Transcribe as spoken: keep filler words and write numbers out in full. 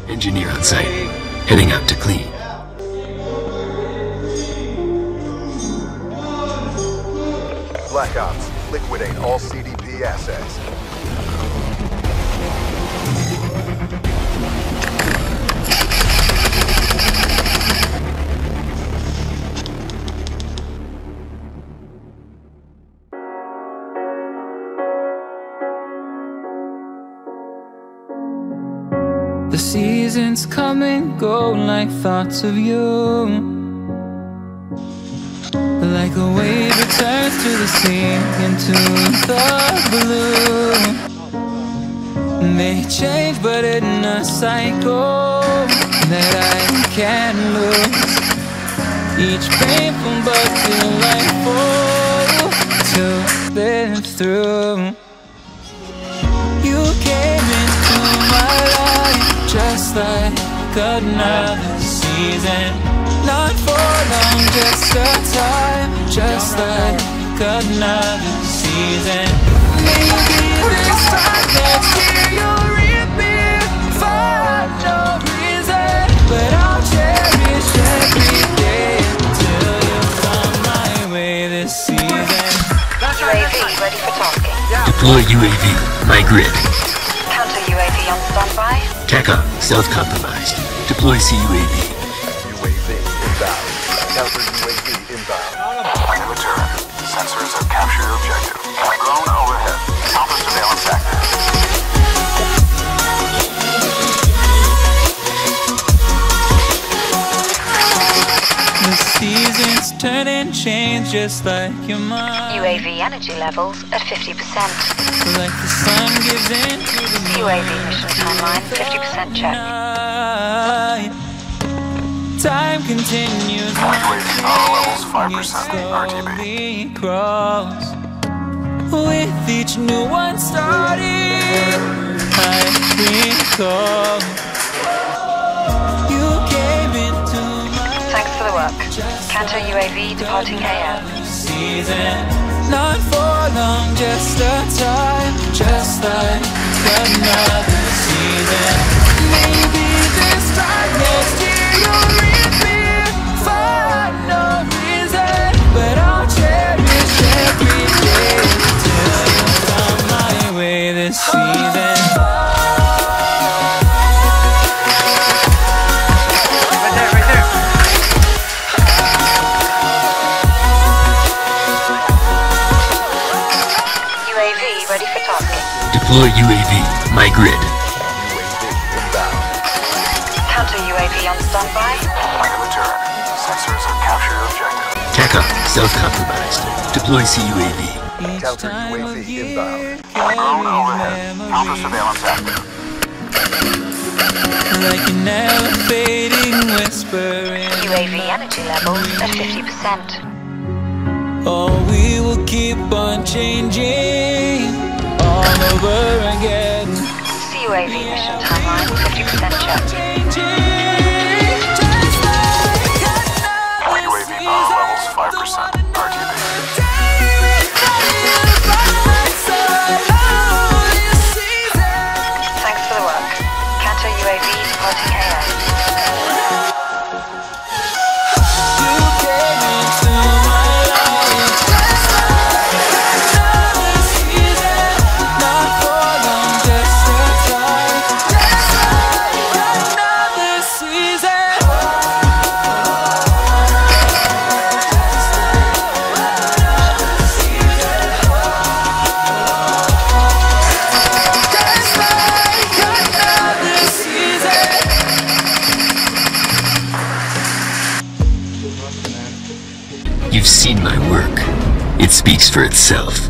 Engineer on site, heading out to clean. Black Ops, liquidate all C D P assets. The seasons come and go like thoughts of you, like a wave returns to the sea into the blue. They change but in a cycle that I can't lose. Each painful but delightful to live through. You came into my life just like another season. Not for long, just a time, just like another season. Maybe this time next year you'll reappear for no reason, but I'll cherish every day until you come my way this season. U A V ready for tasking. Deploy U A V, my grid. Counter U A V on standby. TACOM, self-compromised. Deploy C U A V. U A V inbound. Counter U A V inbound. Active turret. Sensors have captured your objective. Drone overhead. Alpha surveillance active. The seasons turn and change just like your mind. U A V energy levels at fifty percent. Like the sun gives in to the U A V mission timeline fifty percent check. night. Time continues. U A V power levels five percent. R T B. slowly crawls. With each new one starting, I recall you came into my Thanks for the work. Counter U A V departing A F. season. Not for long, just a time, just like another season. Maybe this time next year you'll reappear for no reason, but I'll cherish every day till you come my way this season. Ready for tasking. Deploy U A V, my grid. U A V inbound. Counter U A V on standby. Active turret. Sensors have captured your objective. TACOM, self-compromised. Deploy C U A V. Each Counter time U A V of year inbound. Drone overhead. Alpha carries surveillance active. like an never fading whisper in U A V energy levels at fifty percent. Oh, we will keep on changing all over again. C U A V mission timeline fifty percent check. Changing just like another U A V power levels five percent. R T B. Thanks for the work. Counter U A V departing A F. You came into my life just like another season. Not for long, just a time, just like another season. Just like another season. You've seen my work. It speaks for itself.